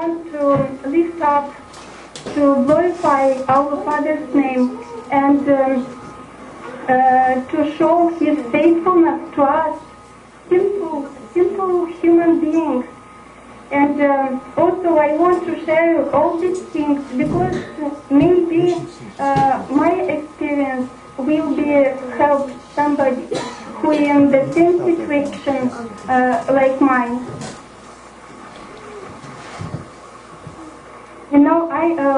want to lift up, to glorify our Father's name, and to show His faithfulness to us, simple human beings. And also I want to share all these things because maybe my experience will be help somebody who is in the same situation like mine. You know,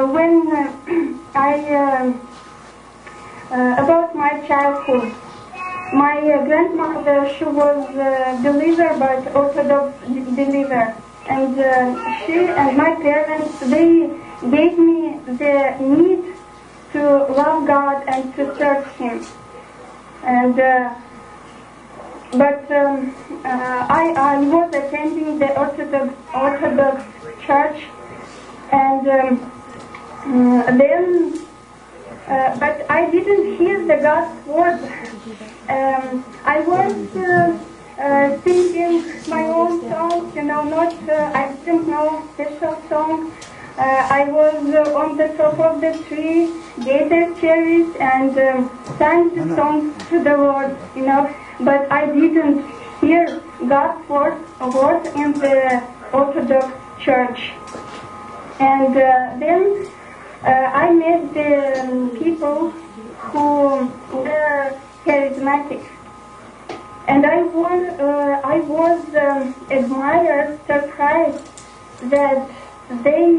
about my childhood, my grandmother, she was a believer, but Orthodox believer. And she and my parents, they gave me the need to love God and to serve Him. And I was attending the Orthodox Church, and but I didn't hear the God's word. I was singing my own songs, you know, I didn't know special song. I was on the top of the tree, gathered cherries, and sang the songs to the Lord, you know, but I didn't hear God's word in the Orthodox Church. And then I met the people who were charismatic. And I was admired, surprised that they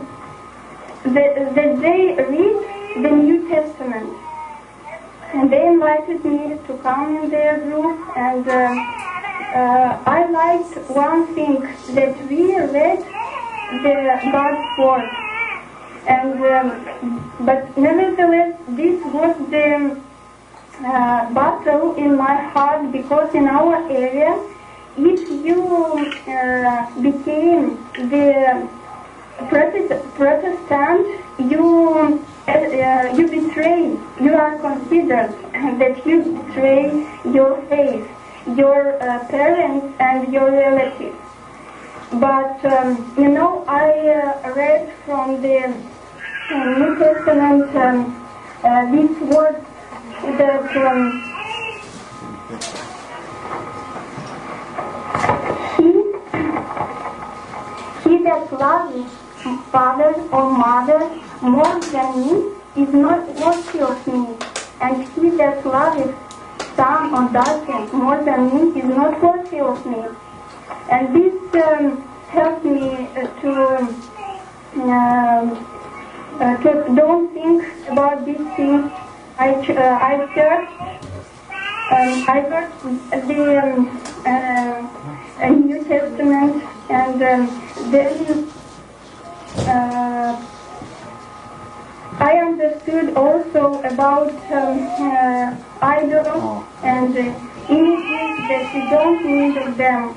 read the New Testament. And they invited me to come in their group, and I liked one thing, that we read the God's word. And but nevertheless, this was the battle in my heart, because in our area, if you became the Protestant, you betray, you are considered that you betray your faith, your parents and your relatives. But you know, I read from the New Testament these words that he that loves father or mother more than me is not worthy of me, and he that loveth son or daughter more than me is not worthy of me. And this helped me to don't think about these things. I searched the New Testament, and then I understood also about idols and images, that we don't need of them.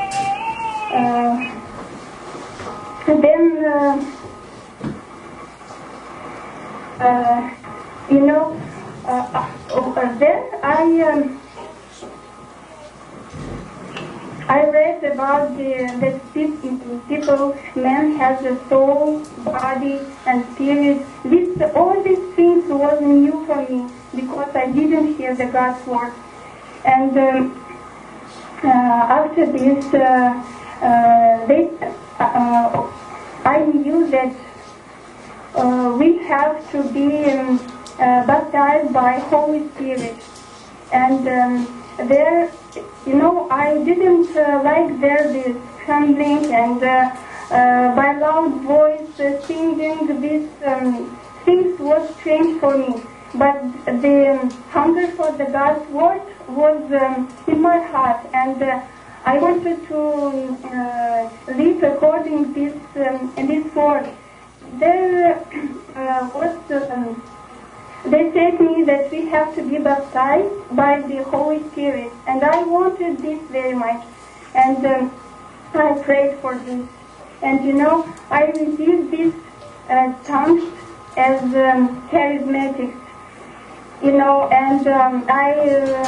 You know, then I read about that people, man has a soul, body, and spirit. All these things was new for me, because I didn't hear the God's word. And after this, I knew that we have to be baptized by Holy Spirit. And there, you know, I didn't like this trembling and by loud voice singing. These things was strange for me. But the hunger for the God's word was in my heart, and I wanted to live according this word. There they said me that we have to be baptized by the Holy Spirit, and I wanted this very much, and I prayed for this. And you know, I received this tongues as charismatics, you know, and I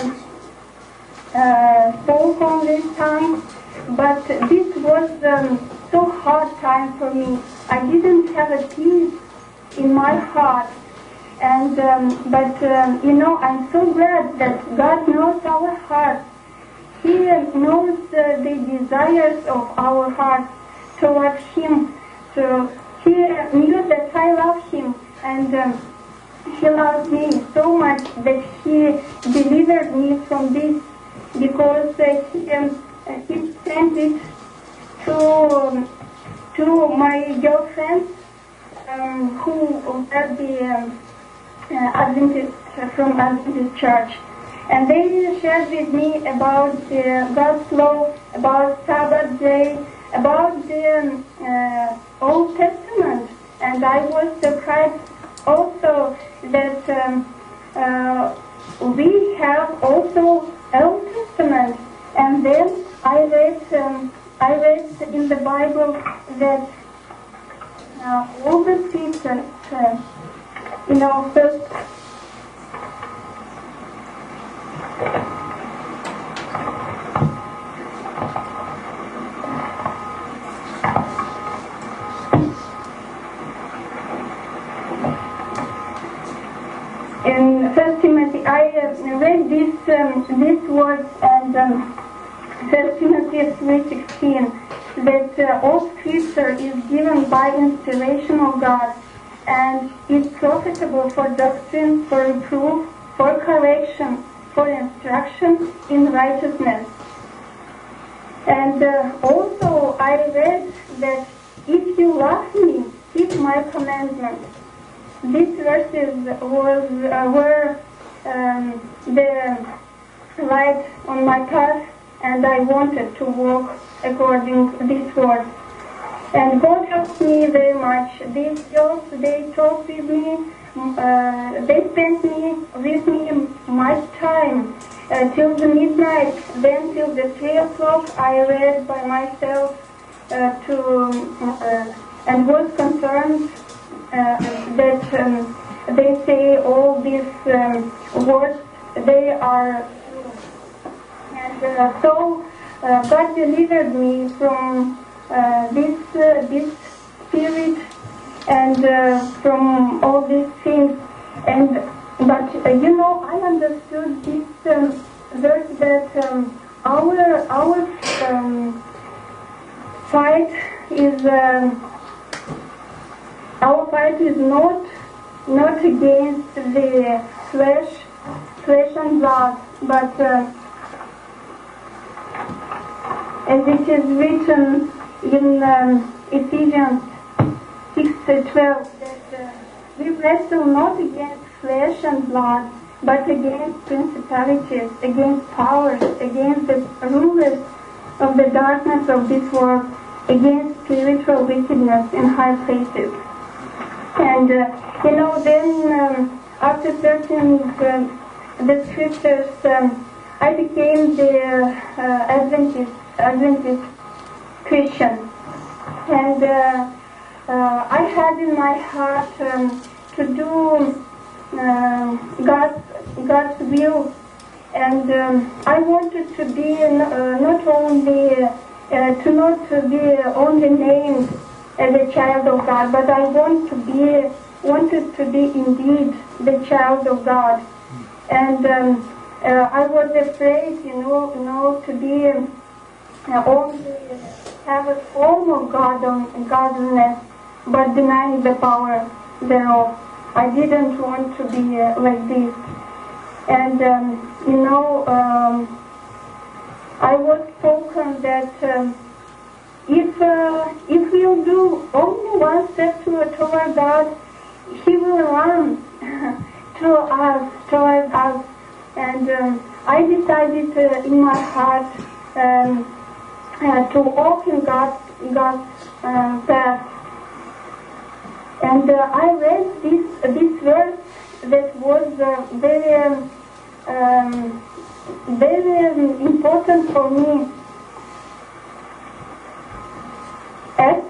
spoke on this tongue, but this was so hard time for me. I didn't have a peace in my heart. And you know, I'm so glad that God knows our heart. He knows the desires of our heart towards Him. So He knew that I love Him, and He loves me so much that He delivered me from this, because He sent it to my girlfriend who were the Adventist from Adventist Church. And they shared with me about God's law, about Sabbath day, about the Old Testament. And I was surprised also that we have also Old Testament. And then I read in the Bible that all the scriptures, first. In 1 Timothy, I read these words, and 1 Timothy 3:16, that all Scripture is given by inspiration of God, and is profitable for doctrine, for reproof, for correction, for instruction in righteousness. And also I read that if you love me, keep my commandments. These verses were the light on my path, and I wanted to walk according to this word. And God helped me very much. These girls, they talked with me, they spent with me much time till the midnight. Then till the 3 o'clock I read by myself and was concerned that they say all these words, they are true. And so God delivered me from this spirit and from all these things. But I understood this verse that our fight is not against the flesh and blood, but as it is written in Ephesians 6:12, that we wrestle not against flesh and blood, but against principalities, against powers, against the rulers of the darkness of this world, against spiritual wickedness in high places. And then after searching the scriptures, I became the Adventist Christian, and I had in my heart to do God's will, and I wanted to be not only named as a child of God, but I wanted to be indeed the child of God. And I was afraid, to be only have a form of godliness, but denying the power thereof. I didn't want to be like this. And I was spoken that if we'll do only one step toward God, He will run toward us. And I decided in my heart to walk in God's path. And I read this verse that was very important for me. Acts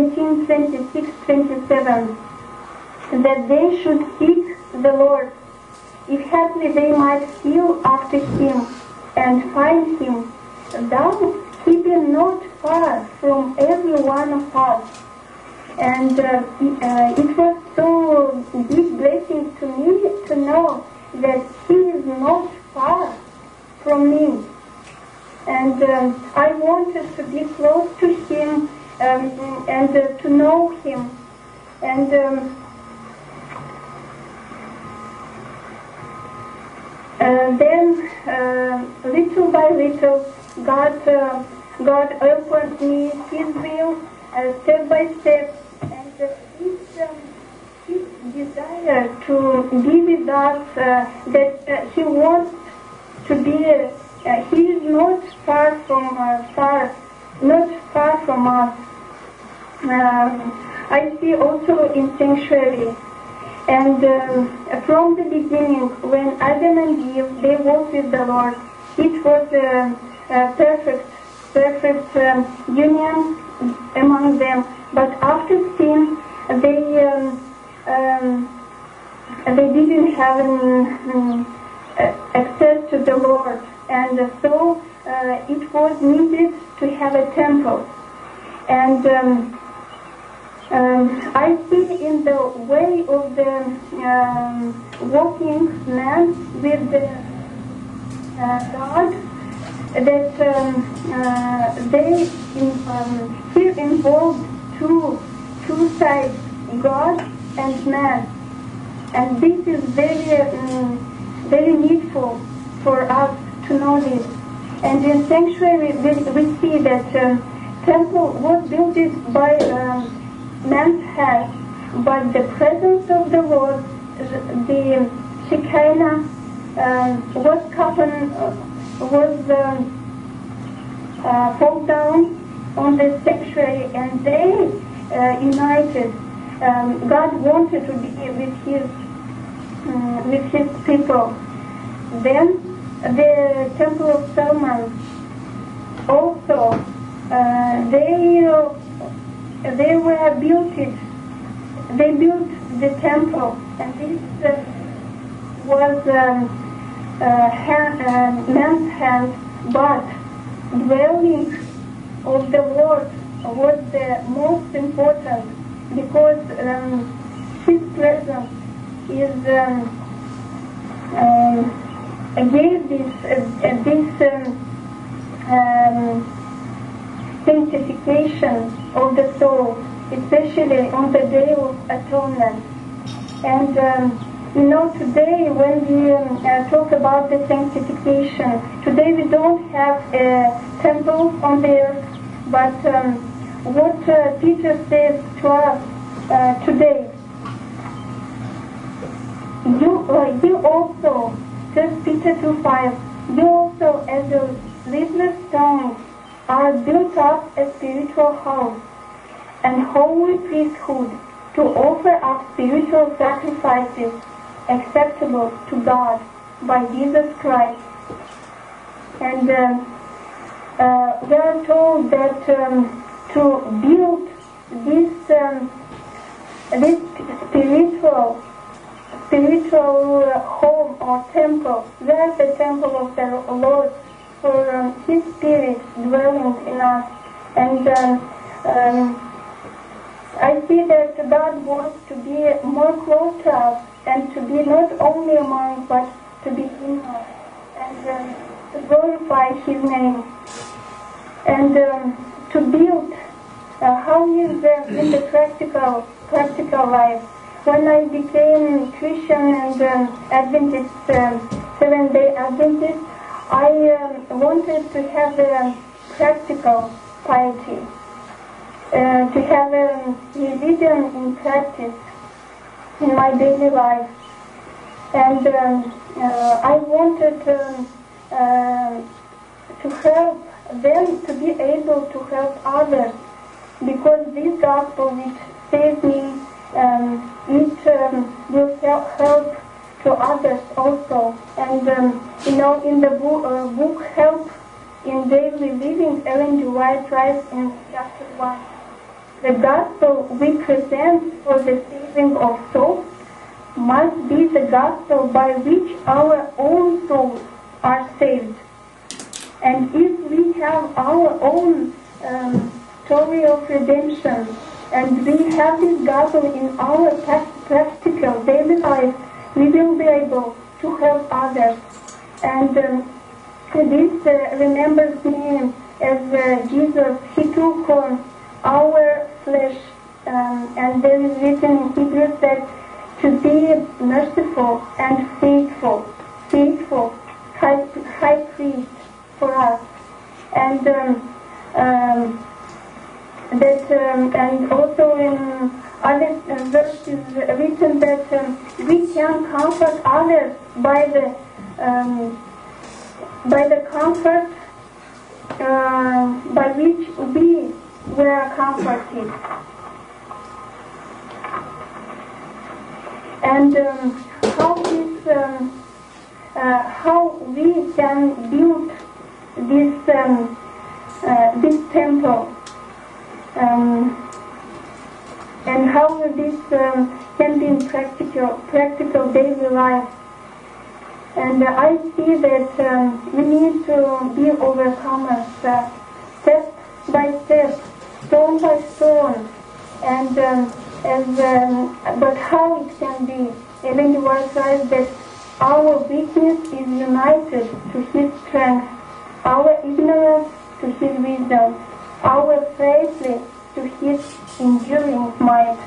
17:26-27, that they should seek the Lord, if haply they might feel after Him and find Him, thou He been not far from every one of us. And it was so big blessing to me to know that He is not far from me. And I wanted to be close to Him and to know Him. And then, little by little, God opened me His will, step by step, and His desire to be with us, that He wants to be. He is not far from us. I see also in sanctuary. And from the beginning, when Adam and Eve, they walked with the Lord, it was a perfect union among them. But after sin, they didn't have access to the Lord, and so it was needed to have a temple. And I see in the way of the walking man with God that he involved two sides, God and man, and this is very needful for us to know this. And in sanctuary we see that temple was built by man's hand, but the presence of the Lord, the Shekinah, was fall down on the sanctuary, and they united. God wanted to be with His people. Then the Temple of Solomon also, they built the temple, and this was man's hand, but dwelling of the Lord was the most important, because His presence is gave this sanctification of the soul, especially on the Day of Atonement. And today when we talk about the sanctification, today we don't have a temple on the earth, but what Peter says to us today, you also, 1 Peter 2:5, you also as a living stones are built up a spiritual house and holy priesthood to offer up spiritual sacrifices acceptable to God by Jesus Christ. And we are told that to build this spiritual home or temple, that's the temple of the Lord, for His Spirit dwelling in us. And I see that God wants to be more close to us, and to be not only among, but to be in us, and to glorify His name. And to build, how is in the practical life. When I became Christian and Adventist, Seventh-day Adventist, I wanted to have a practical piety, to have a religion in practice in my daily life. And I wanted to help them to be able to help others, because this gospel which saves me, it will help to others also. And in the book Help in Daily Living, Ellen G. White writes in chapter 1, the gospel we present for the saving of souls must be the gospel by which our own souls are saved. And if we have our own story of redemption, and we have this gospel in our practical daily life, we will be able to help others. And this remembers me as Jesus, he took our flesh, and there is written in Hebrews that to be merciful and faithful high priest for us. And and also in other verses written that we can comfort others by the comfort by which we were comforted. And how we can build this temple, and how this can be in practical daily life. And I see that we need to be overcomers, step by step, stone by stone, and but how it can be, even the word says that our weakness is united to His strength, our ignorance to His wisdom, our frailty to His enduring might.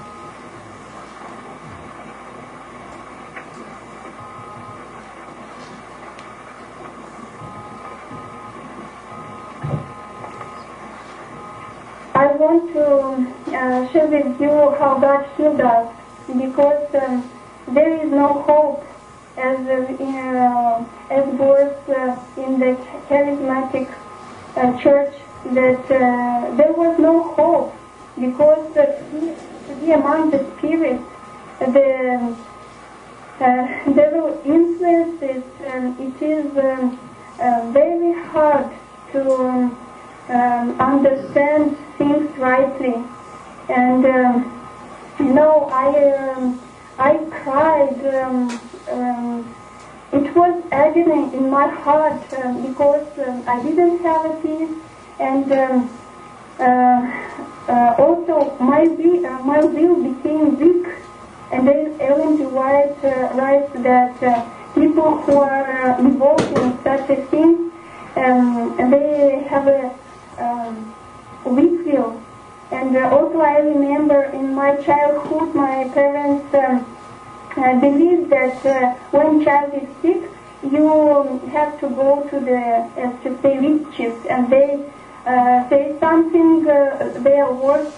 I want to share with you how God healed us, because there is no hope, as was in the charismatic church, that there was no hope, because to be among the spirits, the devil influences, it is very hard to understand things rightly. And I cried. It was agony in my heart, because I didn't have a peace, and also my will became weak. And then Ellen G. White writes that people who are involved in such a thing, they have a weak will. And also I remember in my childhood, my parents believed that when child is sick, you have to go to the, to say, witches, and they say something, their words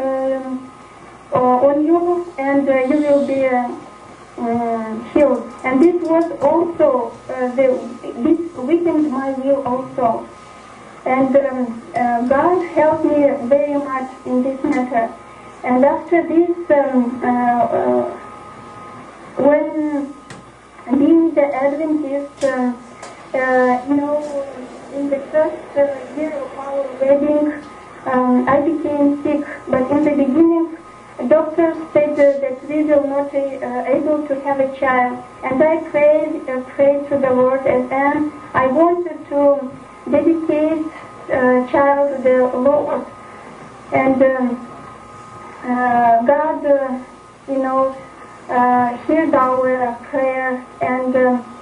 on you, and you will be healed. And this was also, this weakened my will also. And God helped me very much in this matter. And after this, when being the Adventist, in the first year of our wedding, I became sick. But in the beginning, doctors said that we will not able to have a child. And I prayed to the Lord, and I wanted to dedicate child to the Lord. And God, heard our prayer, and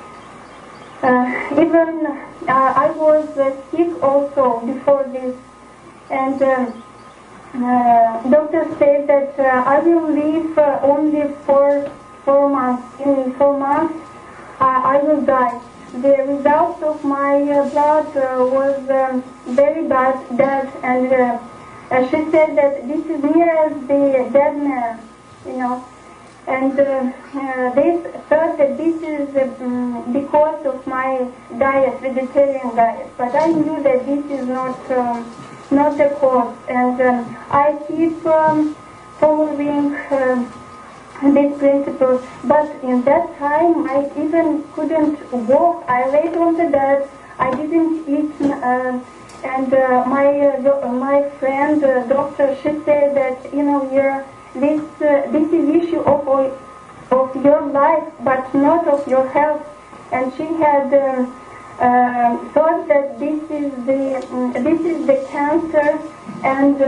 even I was sick also before this, and doctor said that I will live only for 4 months. In 4 months, I will die. The result of my blood was very bad, and she said that this is near as the dead man, and they thought that this is because of my diet, vegetarian diet. But I knew that this is not the cause, and I keep following these principles. But in that time, I even couldn't walk. I laid on the bed. I didn't eat, and my friend doctor, she said that this is issue of your life, but not of your health. And she had thought that this is the cancer, and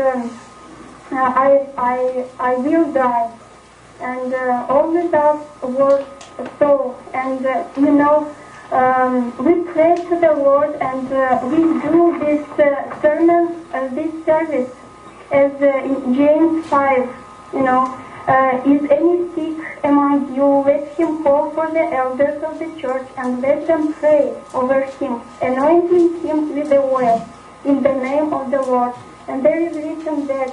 I will die. And all the doubts were so. And we pray to the Lord, and we do this sermon, this service, as in James 5. Is any sick among you? Let him call for the elders of the church, and let them pray over him, anointing him with the oil in the name of the Lord. And there is written that,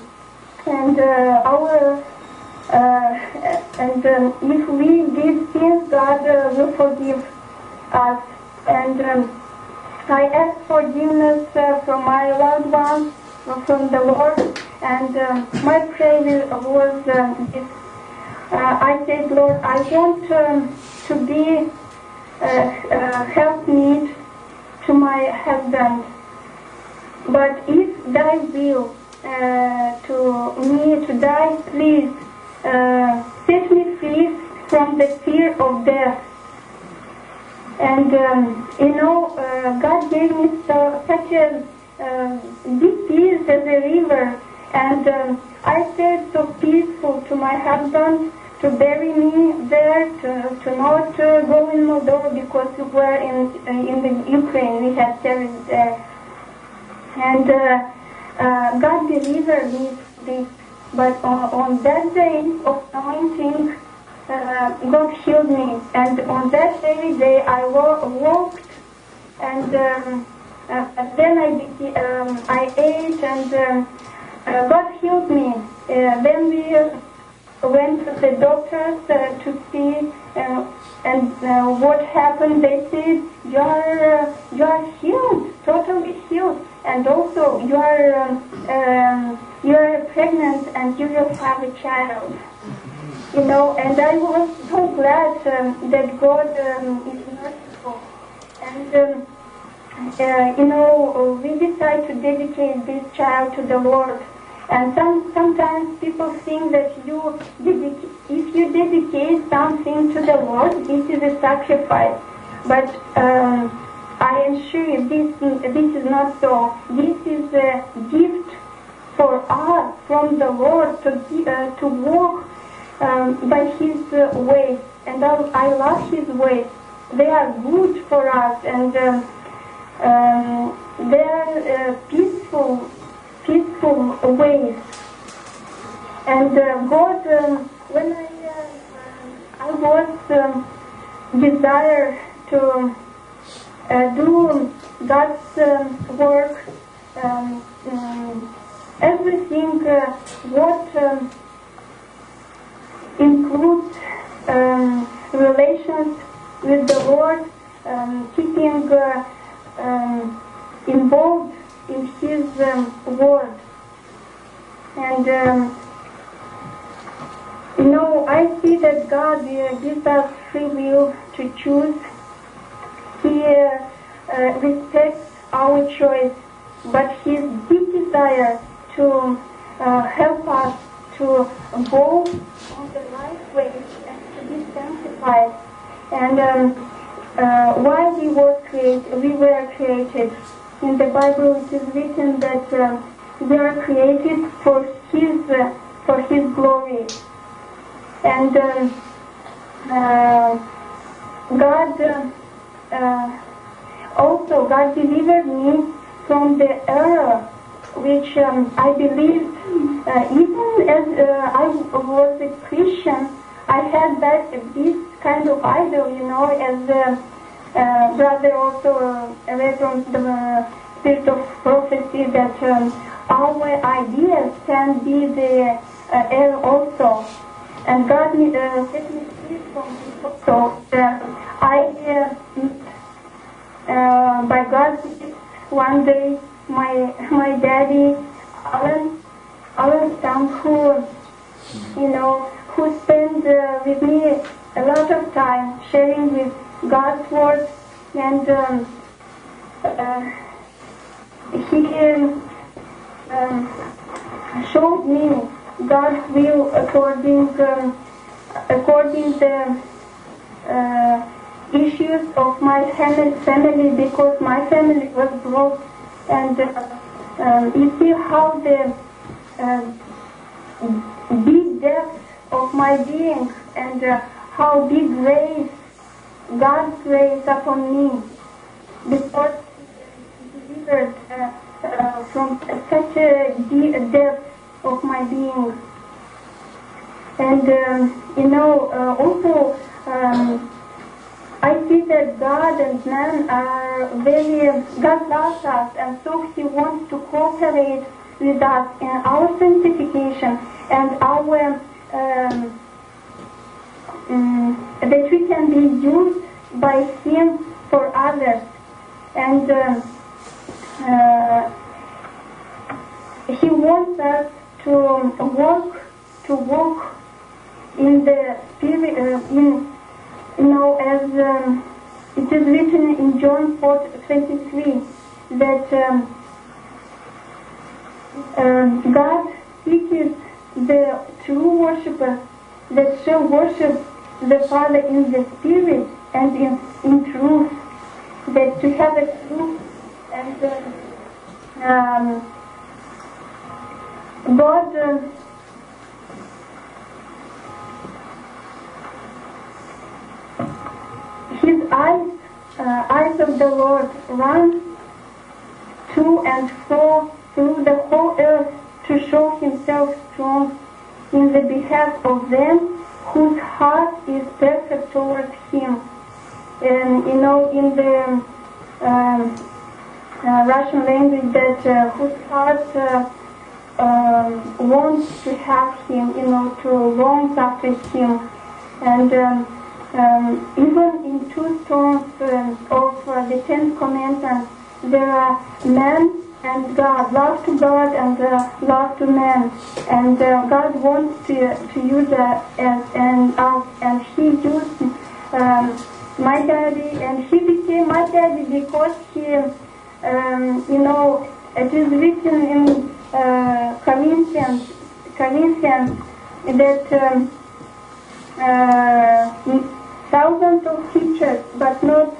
if we did sins, God will forgive us. And I ask forgiveness from my loved ones, from the Lord. And my prayer was this. I said, Lord, I want to be helpmeet to my husband. But if thy will to me to die, please set me free from the fear of death. And God gave me such a deep peace as a river. And I felt so peaceful to my husband to bury me there, to not go in Moldova, because we were in the Ukraine. We had service there. And God delivered me from this. But on that day of anointing, God healed me. And on that very day, I walked, and then I ate, and God healed me. Then we went to the doctors to see, and what happened. They said, you are healed, totally healed, and also you are pregnant, and you will have a child. And I was so glad that God is merciful. And we decided to dedicate this child to the Lord. And sometimes people think that if you dedicate something to the Lord, this is a sacrifice. But I am sure this is not so. This is a gift for us from the Lord to walk by His ways. And I love His ways. They are good for us, and they are peaceful ways. And God, when I was desire to do God's work, everything what includes relations with the Lord, keeping involved in His word. And I see that God gives us free will to choose. He respects our choice, but His deep desire to help us to go on the right way and to be sanctified. And while we were created, in the Bible it is written that we are created for His glory. And God delivered me from the error which I believed, even as I was a Christian, I had this kind of idol, as brother also read from the spirit of prophecy, that our ideas can be the error also. And God set me free from this also. By God's grace, one day my daddy, Alan Sam, who spent with me a lot of time sharing with God's word, and he showed me God's will according the issues of my family because my family was broke, and you see how the big depth of my being and how big grace, God's grace upon me, because He delivered from such a deep depth of my being. And also I see that God and man are God loves us, and so He wants to cooperate with us in our sanctification and our that we can be used by Him for others. And He wants us to walk in the Spirit, as it is written in John 4:23, that God seeks the true worshippers that shall worship the Father in the Spirit and in truth, that to have a truth and God His eyes of the Lord run to and fro through the whole earth to show Himself strong in the behalf of them whose heart is perfect towards Him. And in the Russian language, that whose heart wants to have Him, to long after Him. And even in two stones of the Ten Commandments, there are man and God, love to God and love to man. And God wants to use us and He used my daddy, and He became my daddy because He, it is written in Corinthians that thousands of teachers, but not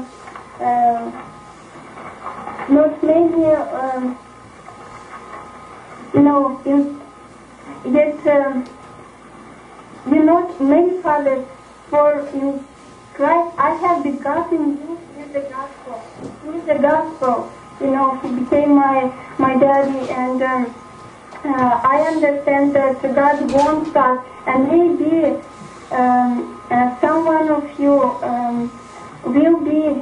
many, not many fathers, for in Christ I have begotten you with the gospel. Through the gospel, He became my daddy, and I understand that God wants us, and maybe some one of you will be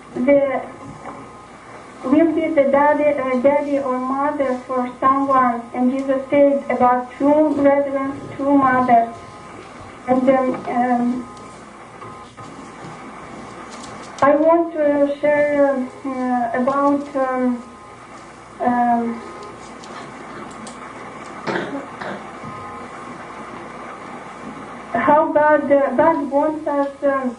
the daddy or mother for someone, and Jesus said about true brethren, true mothers. And I want to share about how God wants us to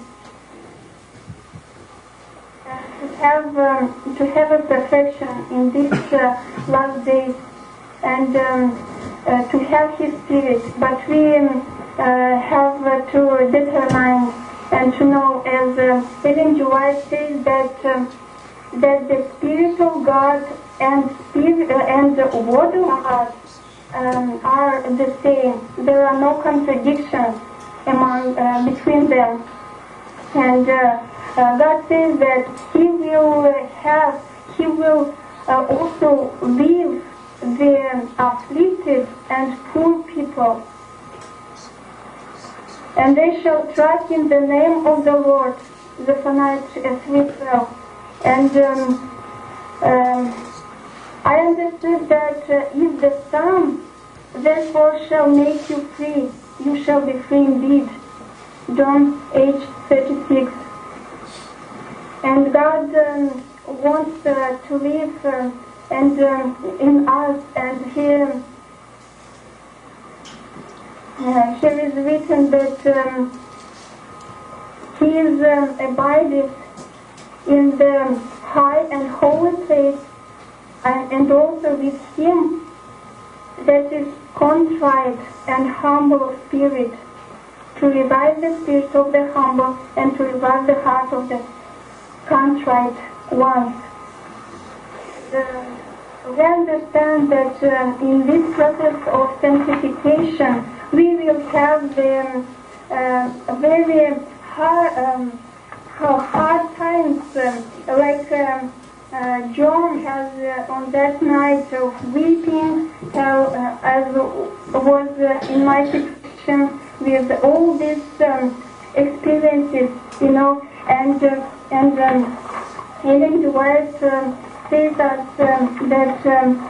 have a perfection in these last days, and to have His Spirit. But we have to determine and to know, as Ellen G. White says, that the Spirit of God and the Word of God are the same. There are no contradictions between them. And God says that He will also leave the afflicted and poor people, and they shall trust in the name of the Lord. Zephaniah 3:12. And I understood that if the Son therefore shall make you free, you shall be free indeed. John 8:36. And God wants to live in us, and here is written that He is abideth in the high and holy place, and also with him that is contrite and humble of spirit, to revive the spirit of the humble, and to revive the heart of the contrite ones. We understand that in this process of sanctification, we will have the very hard times, like John has on that night of weeping, as was in my situation with all these experiences, you know, and Ellen Dwight says us that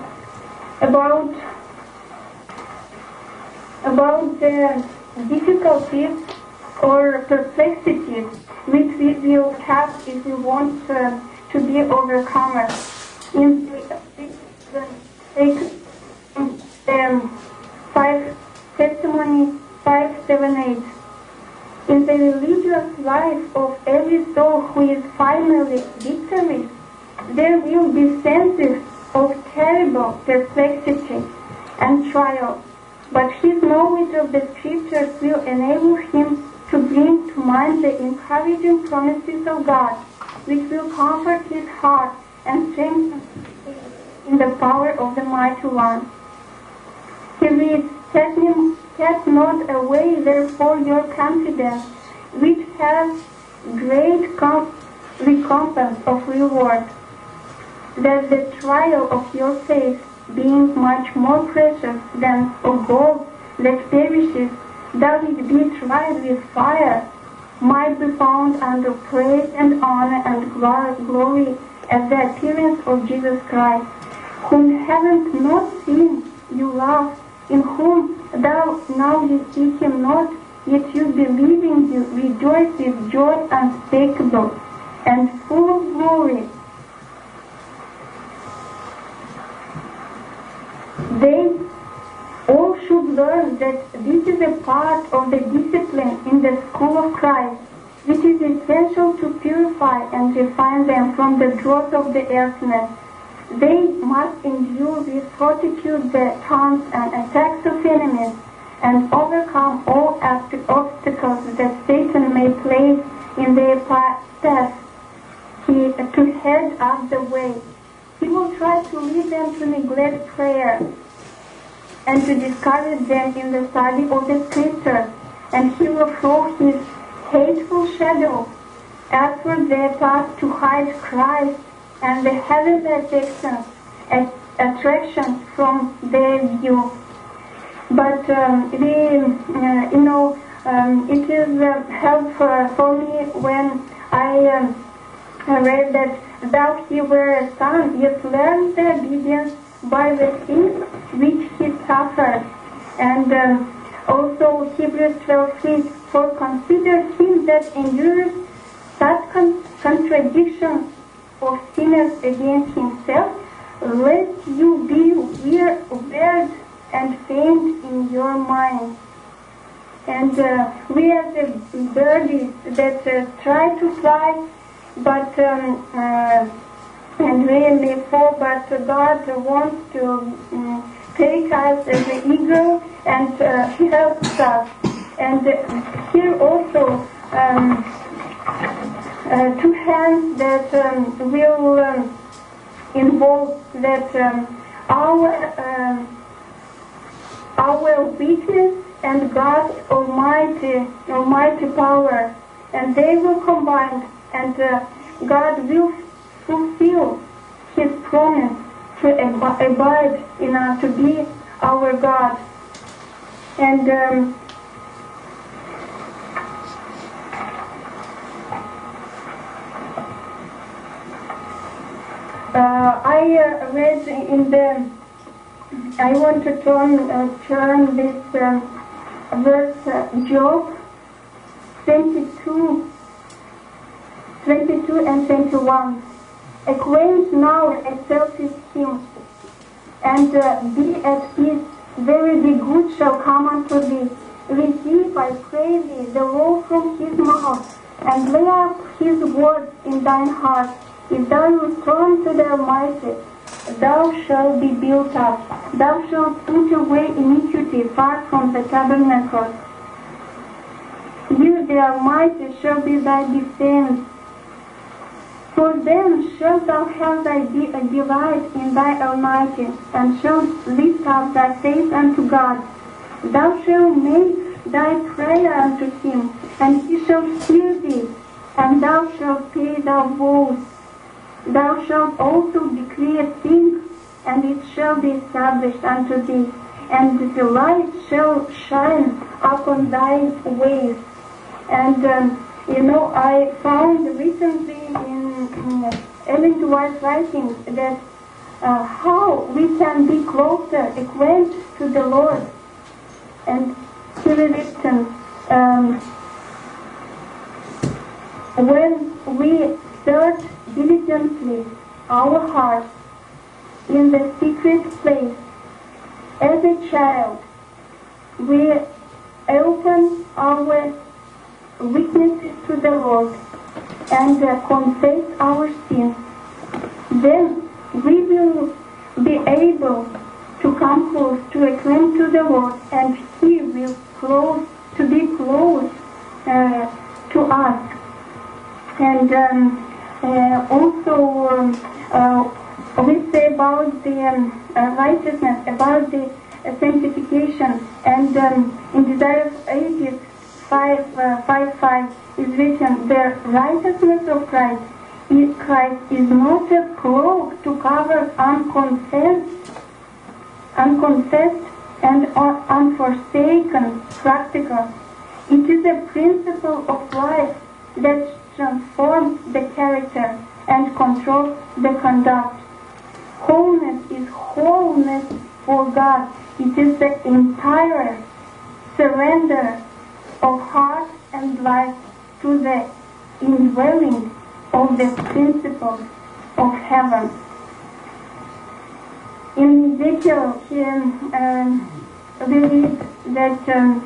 about the difficulties or perplexities which we will have if we want to be overcomers. In Testimony 5:7-8. In the religious life of every soul who is finally victorious, there will be senses of terrible perplexity and trial, but his knowledge of the Scriptures will enable him to bring to mind the encouraging promises of God, which will comfort his heart and strengthen him in the power of the Mighty One. He reads, "Cast not away therefore your confidence, which has great recompense of reward, that the trial of your faith, being much more precious than of gold that perishes, though it be tried with fire, might be found under praise and honor and glory at the appearance of Jesus Christ, whom having not seen you love, in whom thou now you see him not, yet you believing you rejoice with joy unspeakable and full of glory." They all should learn that this is a part of the discipline in the school of Christ, which is essential to purify and refine them from the dross of the earthiness. They must endure with fortitude the taunts and attacks of enemies, and overcome all obstacles that Satan may place in their path to head up the way. He will try to lead them to neglect prayer and to discourage them in the study of the Scriptures, and he will throw his hateful shadow as for their path to hide Christ and the heavenly attractions from their view. But it is helpful for me when I read that thou he were a son, yet learned the obedience by the things which he suffered. And also Hebrews 12:3, for consider him that endures such contradictions of sinners against himself, lest you be wearied and faint in your mind. And we are the birds that try to fly, but and really fall, but God wants to take us as an eagle, and He helps us. And here also two hands that will involve that our weakness and God's almighty power, and they will combine, and God will fulfill His promise to abide in us, to be our God. And I want to turn this verse, Job 22 and 21. Acquaint now yourself with Him, and be at peace. Verily good shall come unto thee. Receive, I pray thee, the law from His mouth, and lay up His words in thine heart. If thou wilt turn to the Almighty, thou shalt be built up. Thou shalt put away iniquity far from the tabernacle. You, the Almighty, shall be thy defense. For them shalt thou have thy delight in thy Almighty, and shalt lift up thy face unto God. Thou shalt make thy prayer unto him, and he shall hear thee, and thou shalt pay thy vows. Thou shalt also decree a thing, and it shall be established unto thee, and the light shall shine upon thy ways. And I found recently in Ellen White's writings that how we can be closer, acquainted to the Lord. And he written, when we search diligently our hearts in the secret place, as a child, we open our weaknesses to the Lord and confess our sins. Then we will be able to come close, to acclaim to the Lord, and He will be close to us. And also we say about the righteousness, about the sanctification, and in Isaiah 5:5 is written, the righteousness of Christ is not a cloak to cover unconfessed and unforsaken practical. It is a principle of life that transforms the character and controls the conduct. Wholeness is wholeness for God. It is the entire surrender of heart and life to the indwelling of the principles of heaven. In Ezekiel, we read that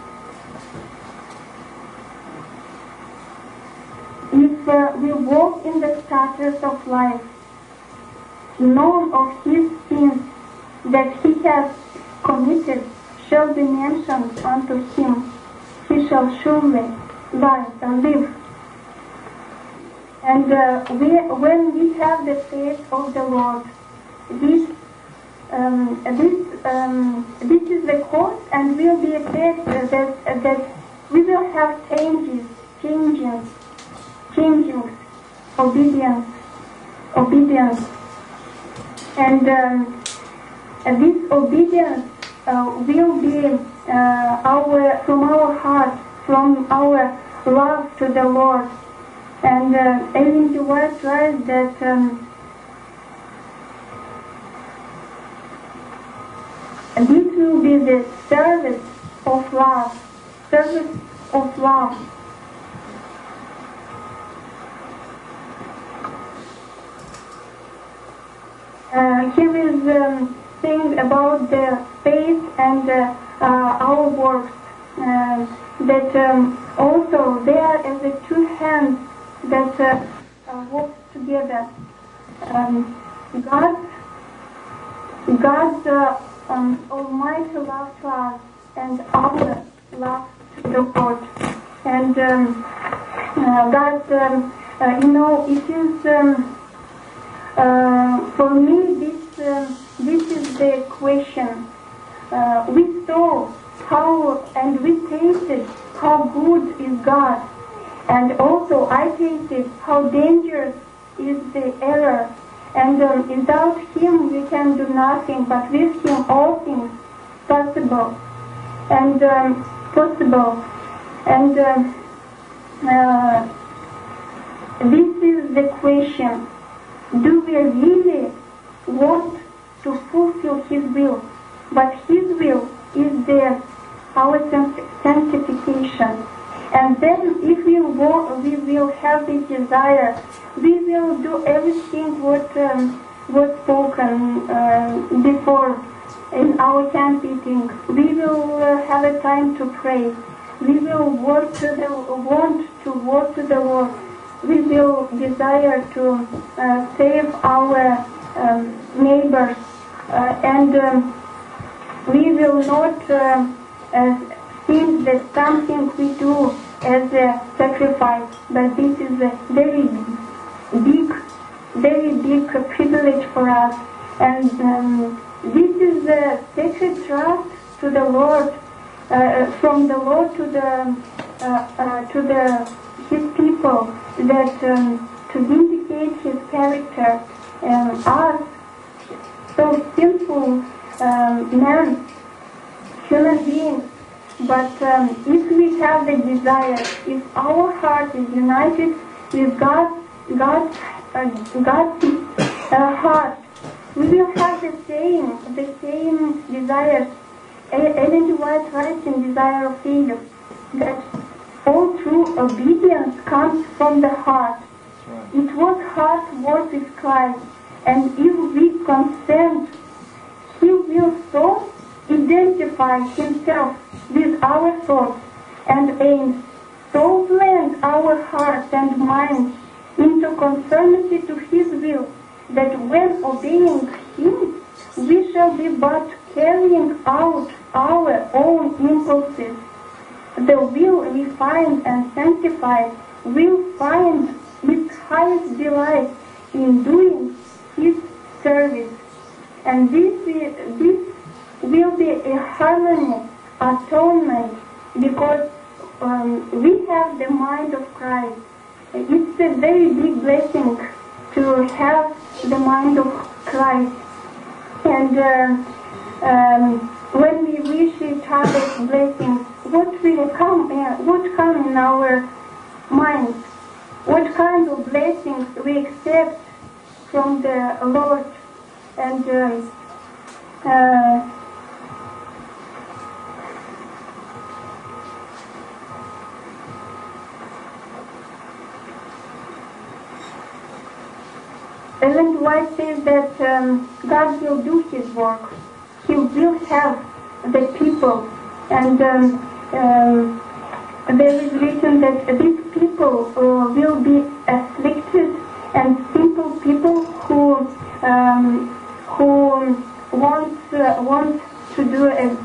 if we walk in the statutes of life, none of his sins that he has committed shall be mentioned unto him. He shall surely live. And when we have the faith of the Lord, this is the cause, and will be a faith that we will have changes, obedience, and this obedience will be from our heart, from our love to the Lord. And Ellen White writes that this will be the service of love. Here is saying about the faith and our works, that also they are as the two hands that work together. God's almighty love to us, and our love to the Lord. And God, it is for me this is the question. We saw how, and we tasted how good is God, and also I tasted how dangerous is the error. And without Him we can do nothing, but with Him all things possible. And this is the question: do we really want to fulfill His will? But His will is our sanctification. And then if we will have this desire, we will do everything what was spoken before in our camp meeting. We will have a time to pray. We will want to work to the Lord. We will desire to save our neighbors, and we will not think that something we do as a sacrifice, but this is a very big privilege for us. And this is a sacred trust to the Lord, from the Lord to His people, that to vindicate His character. Us, so sinful men, human beings, but if we have the desire, if our heart is united with God's heart, we will have the same desires. Ellen G. White writes in Desire of Ages that all true obedience comes from the heart. It was heart work with Christ, and if we consent, He will so identify Himself with our thoughts and aims, so blend our hearts and minds into conformity to His will, that when obeying Him, we shall be but carrying out our own impulses. The will refined and sanctified will find its highest delight in doing His service. And this will be a harmony, atonement, because we have the mind of Christ. It's a very big blessing to have the mind of Christ. And when we wish each other's blessings, what come in our minds? What kind of blessings we accept from the Lord? And Ellen White says that God will do His work. He will have the people, and there is written that these people will be afflicted, and simple people who want to do a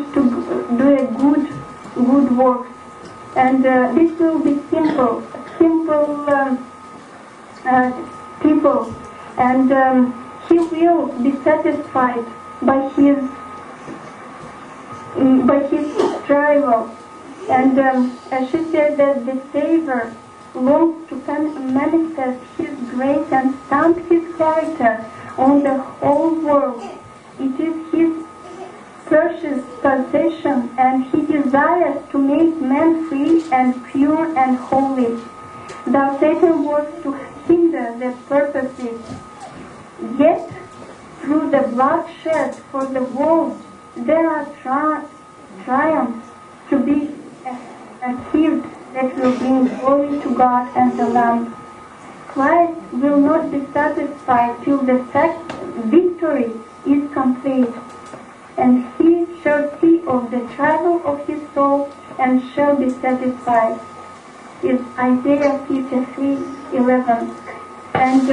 good work, and this will be simple people, and He will be satisfied by His trial. And as she said that the Savior longs to manifest His grace and stamp His character on the whole world. It is His precious possession, and He desires to make men free and pure and holy. Thou Satan works to hinder the purposes. Yet, through the blood shed for the world, there are triumphs to be achieved that will bring glory to God and the Lamb. Christ will not be satisfied till the victory is complete, and He shall see of the travel of His soul and shall be satisfied. Is Isaiah 53:11. And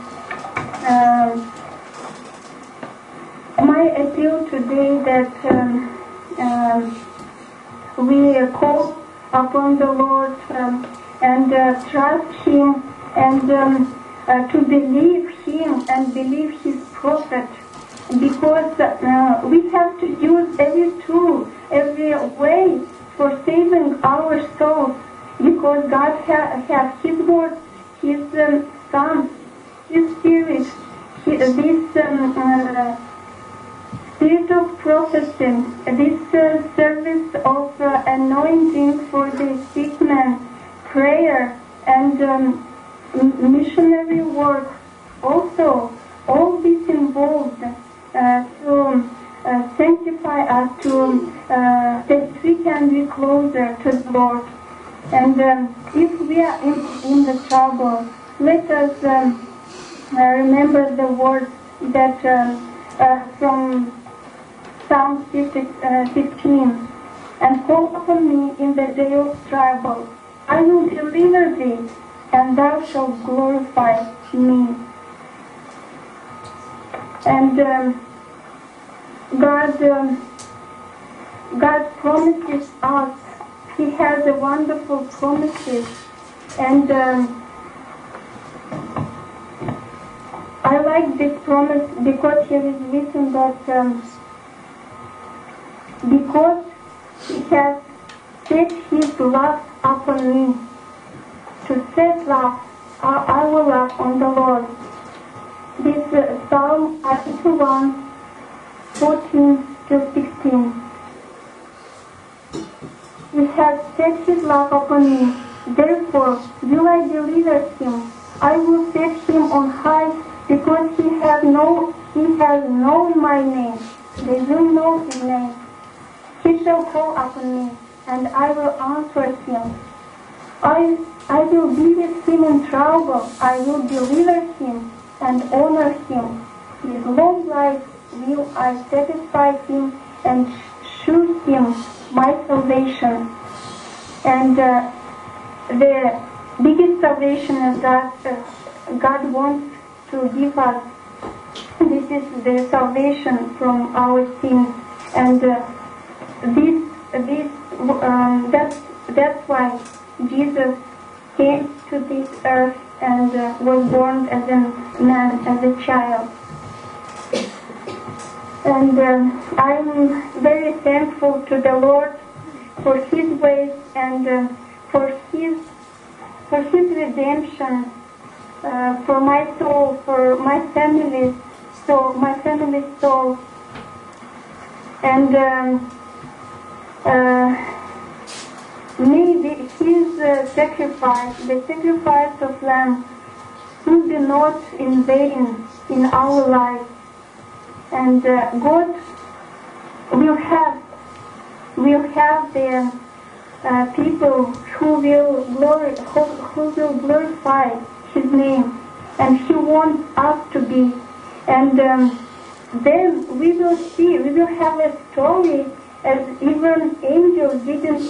my appeal today that we call upon the Lord and trust Him, and to believe Him and believe His prophet, because we have to use every tool, every way for saving our souls, because God has His word, His Son, His Spirit, this spirit of prophecy, this service of anointing for the sick man, prayer, and missionary work. Also, all this involved to sanctify us, that we can be closer to the Lord. And if we are in the trouble, let us remember the words that from Psalm 15, and call upon me in the day of trouble. I will deliver thee, and thou shalt glorify me. And God promises us He has a wonderful promises, and I like this promise because here is written that because He has set His love upon me, to set love, our love on the Lord. This Psalm 81, 14-16. He has set His love upon me, therefore will I deliver him. I will set him on high, because he has known my name. They will know His name. He shall call upon me, and I will answer him. I will be with him in trouble. I will deliver him and honor him. With long life will I satisfy him and shew him my salvation. And the biggest salvation is that God wants to give us. This is the salvation from our sins, and that's why Jesus came to this earth and was born as a man, as a child. And I'm very thankful to the Lord for His ways and for His redemption, for my soul, for my family's soul, and maybe His sacrifice, the sacrifice of Lamb, will be not in vain in our life, and God will have the people who will glorify His name, and He wants us to be. And then we will have a story as even angels didn't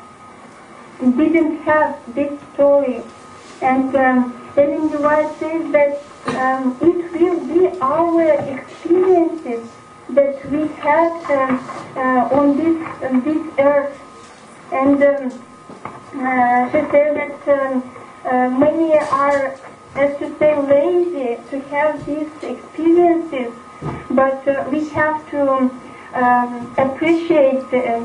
have this story. And Ellen White says that it will be our experiences that we had on this earth. And she said that many are, as to say, lazy to have these experiences, but we have to appreciate the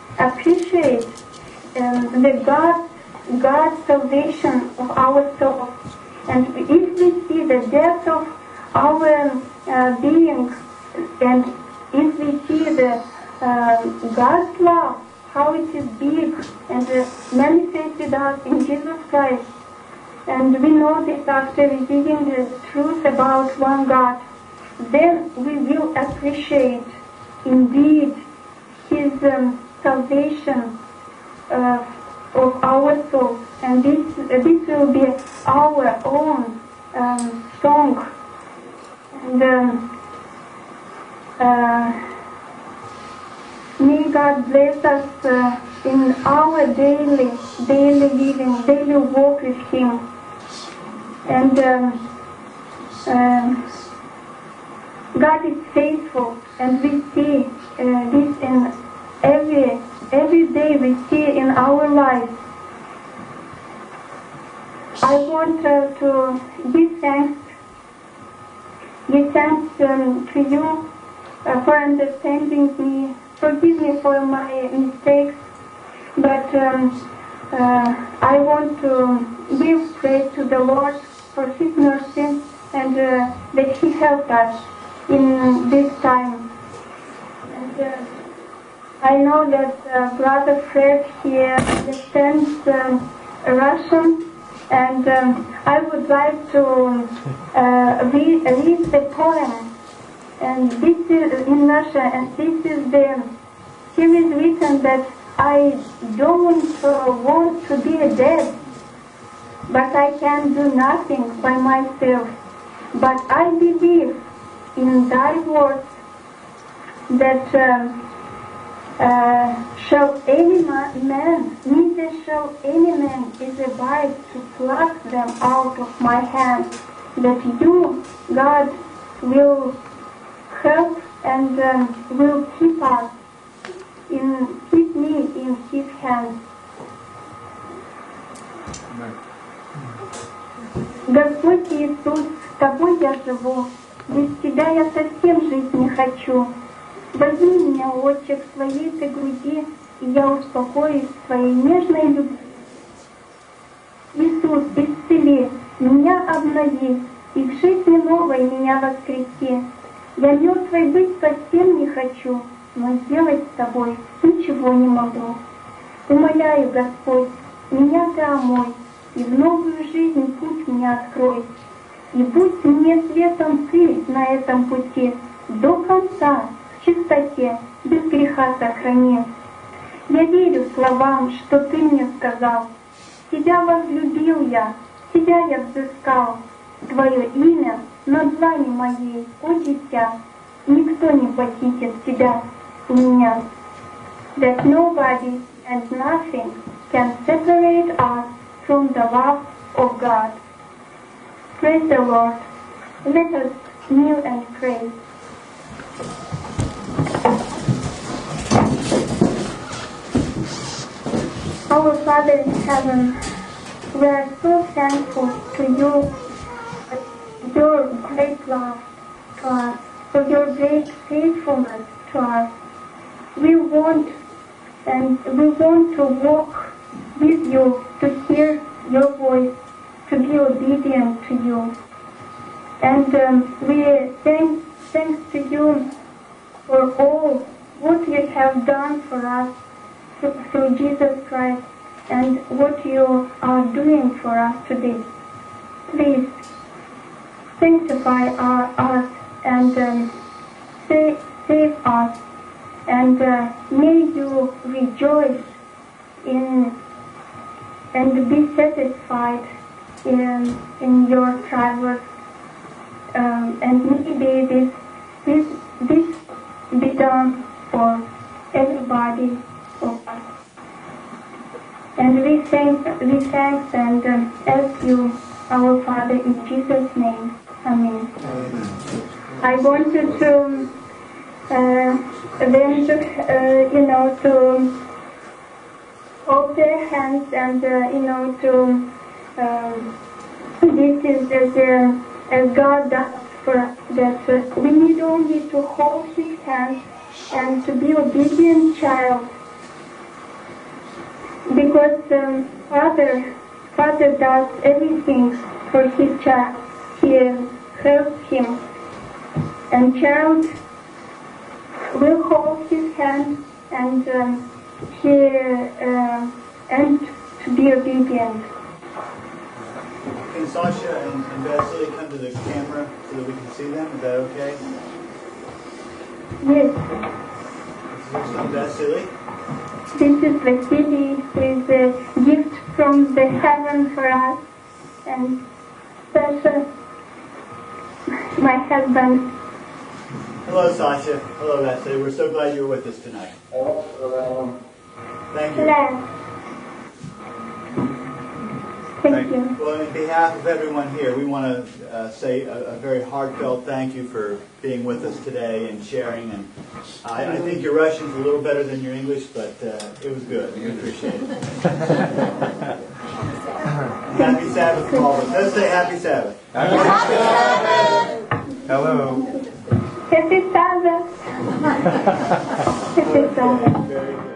God's salvation of our souls. And if we see the depth of our being, and if we see the God's love, how it is big and manifested us in Jesus Christ, and we know this after receiving the truth about one God, then we will appreciate indeed His salvation of our souls, and this will be our own song. And may God bless us in our daily living, daily walk with Him. And God is faithful, and we see this in every day we see in our lives. I want to give thanks to you for understanding me. Forgive me for my mistakes, but I want to give praise to the Lord for His mercy, and that He helped us in this time. And I know that Brother Fred here understands Russian, and I would like to read the poem. And this is in Russia, and this is here is written that I don't want to be dead, but I can do nothing by myself. But I believe in Thy words that shall any man, neither shall any man is abide to pluck them out of my hand, that you, God, will help and will keep me in His hand. Господь Иисус, с Тобой я живу, без Тебя я совсем жить не хочу. Возьми меня, Отче, к своей Ты груди, и я успокоюсь в Твоей нежной любви. Иисус, исцели, меня обнови, и в жизни новой меня воскреси. Я мертвой быть совсем не хочу, но сделать с Тобой ничего не могу. Умоляю, Господь, меня Ты омой, и в новую жизнь путь мне открой. И будь мне светом Ты на этом пути, до конца, в чистоте, без греха сохрани. Я верю словам, что Ты мне сказал. Тебя возлюбил я, Тебя я взыскал. Твое имя на длани моей, о дитя, никто не похитит Тебя у меня. That nobody and nothing can separate us from the love of God. Praise the Lord. Let us kneel and pray. Our Father in heaven, we are so thankful to you for your great love to us, for your great faithfulness to us. We want to walk with you, to hear your voice, to be obedient to you. And we thanks to you for all what you have done for us through Jesus Christ and what you are doing for us today. Please sanctify us and save us, and may you rejoice in and be satisfied in your travels, and maybe this be done for everybody of us. And we thank and ask you, our Father, in Jesus' name. Amen. I wanted to to hold their hands and this is as God does for us, that we need only to hold His hand and to be obedient child, because Father does everything for His child. He helps him, and child will hold His hand and to be obedient. Can Sasha and Vasily come to the camera so that we can see them? Is that okay? Yes. Vasily? This is Vasily, who is a gift from the heaven for us, and Sasha, my husband. Hello, Sasha. Hello, Vasily. We're so glad you're with us tonight. Thank you. Hello. Thank you. Well, on behalf of everyone here, we want to say a very heartfelt thank you for being with us today and sharing. And I think your Russian's a little better than your English, but it was good. We appreciate it. Happy Sabbath to all of us. Let's say Happy Sabbath. Happy Sabbath. Hello. Happy Sabbath. Happy Sabbath. Very good.